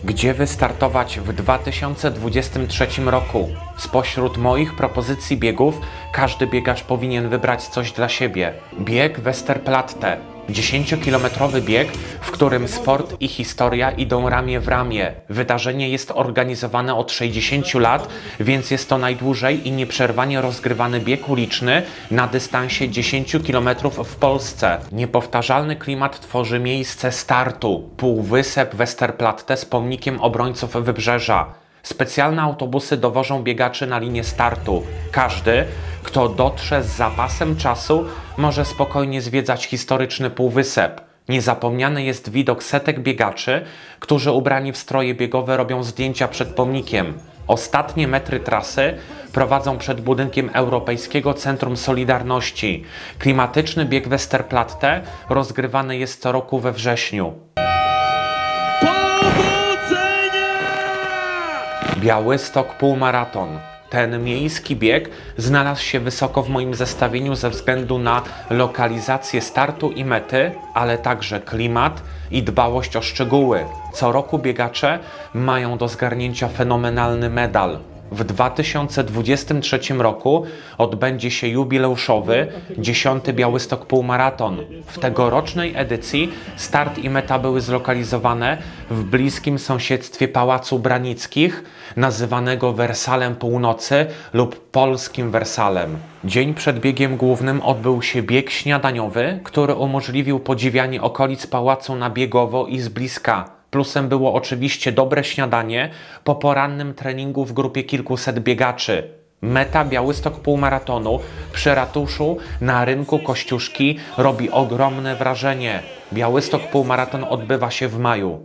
Gdzie wystartować w 2023 roku? Spośród moich propozycji biegów każdy biegacz powinien wybrać coś dla siebie. Bieg Westerplatte. 10-kilometrowy bieg, w którym sport i historia idą ramię w ramię. Wydarzenie jest organizowane od 60 lat, więc jest to najdłużej i nieprzerwanie rozgrywany bieg uliczny na dystansie 10 km w Polsce. Niepowtarzalny klimat tworzy miejsce startu. Półwysep Westerplatte z pomnikiem obrońców Wybrzeża. Specjalne autobusy dowożą biegaczy na linię startu. Każdy, kto dotrze z zapasem czasu, może spokojnie zwiedzać historyczny półwysep. Niezapomniany jest widok setek biegaczy, którzy ubrani w stroje biegowe robią zdjęcia przed pomnikiem. Ostatnie metry trasy prowadzą przed budynkiem Europejskiego Centrum Solidarności. Klimatyczny bieg Westerplatte rozgrywany jest co roku we wrześniu. Białystok półmaraton. Ten miejski bieg znalazł się wysoko w moim zestawieniu ze względu na lokalizację startu i mety, ale także klimat i dbałość o szczegóły. Co roku biegacze mają do zgarnięcia fenomenalny medal. W 2023 roku odbędzie się jubileuszowy 10. Białystok Półmaraton. W tegorocznej edycji start i meta były zlokalizowane w bliskim sąsiedztwie Pałacu Branickich, nazywanego Wersalem Północy lub Polskim Wersalem. Dzień przed biegiem głównym odbył się bieg śniadaniowy, który umożliwił podziwianie okolic pałacu na biegowo i z bliska. Plusem było oczywiście dobre śniadanie po porannym treningu w grupie kilkuset biegaczy. Meta Białystok Półmaratonu przy ratuszu na rynku Kościuszki robi ogromne wrażenie. Białystok Półmaraton odbywa się w maju.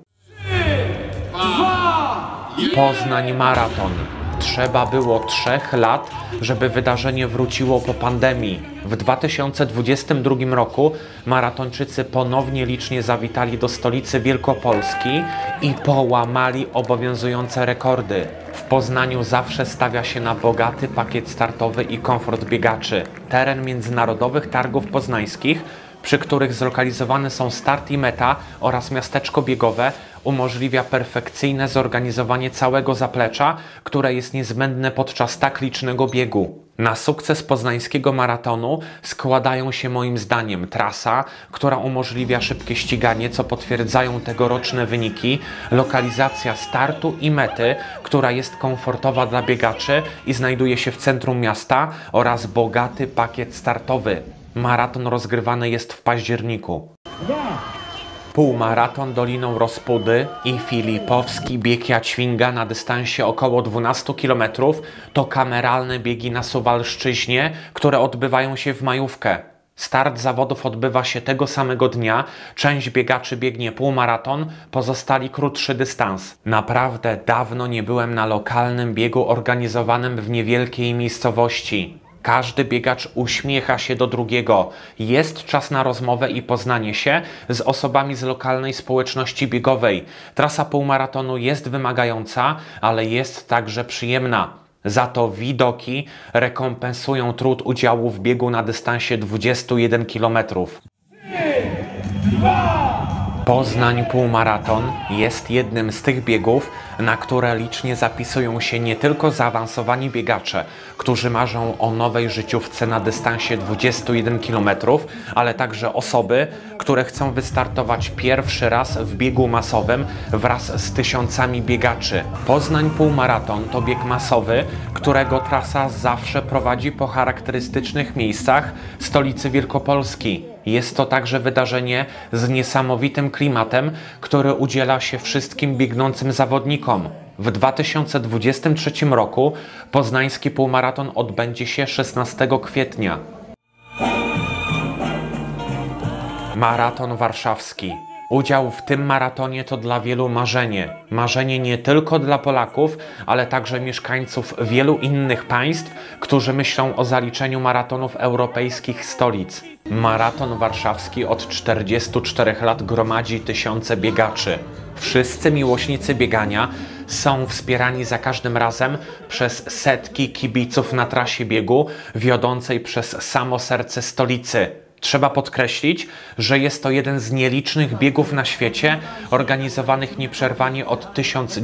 Poznań Maraton. Trzeba było 3 lat, żeby wydarzenie wróciło po pandemii. W 2022 roku maratończycy ponownie licznie zawitali do stolicy Wielkopolski i połamali obowiązujące rekordy. W Poznaniu zawsze stawia się na bogaty pakiet startowy i komfort biegaczy. Teren Międzynarodowych Targów Poznańskich, przy których zlokalizowane są start i meta oraz miasteczko biegowe, umożliwia perfekcyjne zorganizowanie całego zaplecza, które jest niezbędne podczas tak licznego biegu. Na sukces poznańskiego maratonu składają się moim zdaniem trasa, która umożliwia szybkie ściganie, co potwierdzają tegoroczne wyniki, lokalizacja startu i mety, która jest komfortowa dla biegaczy i znajduje się w centrum miasta, oraz bogaty pakiet startowy. Maraton rozgrywany jest w październiku. Półmaraton Doliną Rospudy i Filipowski bieg Jaćwinga na dystansie około 12 km to kameralne biegi na Suwalszczyźnie, które odbywają się w majówkę. Start zawodów odbywa się tego samego dnia, część biegaczy biegnie półmaraton, pozostali krótszy dystans. Naprawdę dawno nie byłem na lokalnym biegu organizowanym w niewielkiej miejscowości. Każdy biegacz uśmiecha się do drugiego. Jest czas na rozmowę i poznanie się z osobami z lokalnej społeczności biegowej. Trasa półmaratonu jest wymagająca, ale jest także przyjemna. Za to widoki rekompensują trud udziału w biegu na dystansie 21 km. Poznań Półmaraton jest jednym z tych biegów, na które licznie zapisują się nie tylko zaawansowani biegacze, którzy marzą o nowej życiówce na dystansie 21 km, ale także osoby, które chcą wystartować pierwszy raz w biegu masowym wraz z tysiącami biegaczy. Poznań Półmaraton to bieg masowy, którego trasa zawsze prowadzi po charakterystycznych miejscach stolicy Wielkopolski. Jest to także wydarzenie z niesamowitym klimatem, który udziela się wszystkim biegnącym zawodnikom. W 2023 roku poznański półmaraton odbędzie się 16 kwietnia. Maraton warszawski. Udział w tym maratonie to dla wielu marzenie. Marzenie nie tylko dla Polaków, ale także mieszkańców wielu innych państw, którzy myślą o zaliczeniu maratonów europejskich stolic. Maraton warszawski od 44 lat gromadzi tysiące biegaczy. Wszyscy miłośnicy biegania są wspierani za każdym razem przez setki kibiców na trasie biegu wiodącej przez samo serce stolicy. Trzeba podkreślić, że jest to jeden z nielicznych biegów na świecie organizowanych nieprzerwanie od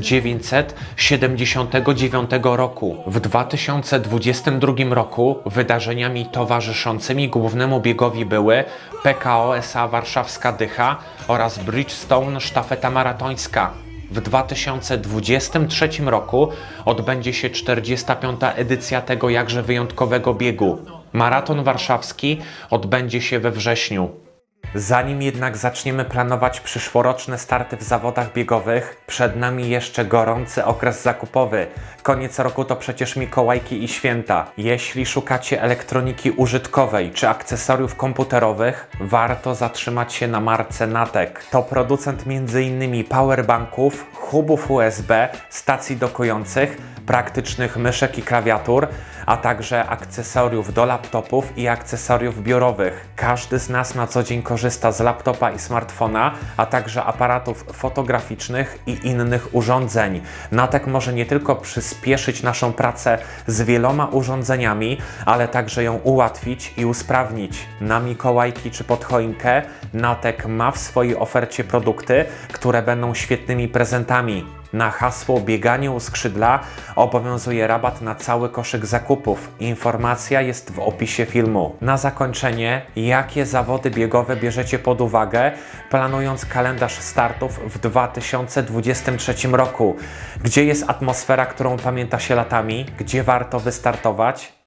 1979 roku. W 2022 roku wydarzeniami towarzyszącymi głównemu biegowi były PKO SA Warszawska Dycha oraz Bridgestone Sztafeta Maratońska. W 2023 roku odbędzie się 45. edycja tego jakże wyjątkowego biegu. Maraton warszawski odbędzie się we wrześniu. Zanim jednak zaczniemy planować przyszłoroczne starty w zawodach biegowych, przed nami jeszcze gorący okres zakupowy. Koniec roku to przecież Mikołajki i święta. Jeśli szukacie elektroniki użytkowej czy akcesoriów komputerowych, warto zatrzymać się na marce Natek. To producent m.in. powerbanków, hubów USB, stacji dokujących, praktycznych myszek i klawiatur, a także akcesoriów do laptopów i akcesoriów biurowych. Każdy z nas na co dzień korzysta z laptopa i smartfona, a także aparatów fotograficznych i innych urządzeń. Natek może nie tylko przyspieszyć naszą pracę z wieloma urządzeniami, ale także ją ułatwić i usprawnić. Na Mikołajki czy pod choinkę Natek ma w swojej ofercie produkty, które będą świetnymi prezentami. Na hasło bieganie u skrzydla obowiązuje rabat na cały koszyk zakupów. Informacja jest w opisie filmu. Na zakończenie, jakie zawody biegowe bierzecie pod uwagę, planując kalendarz startów w 2023 roku? Gdzie jest atmosfera, którą pamięta się latami? Gdzie warto wystartować?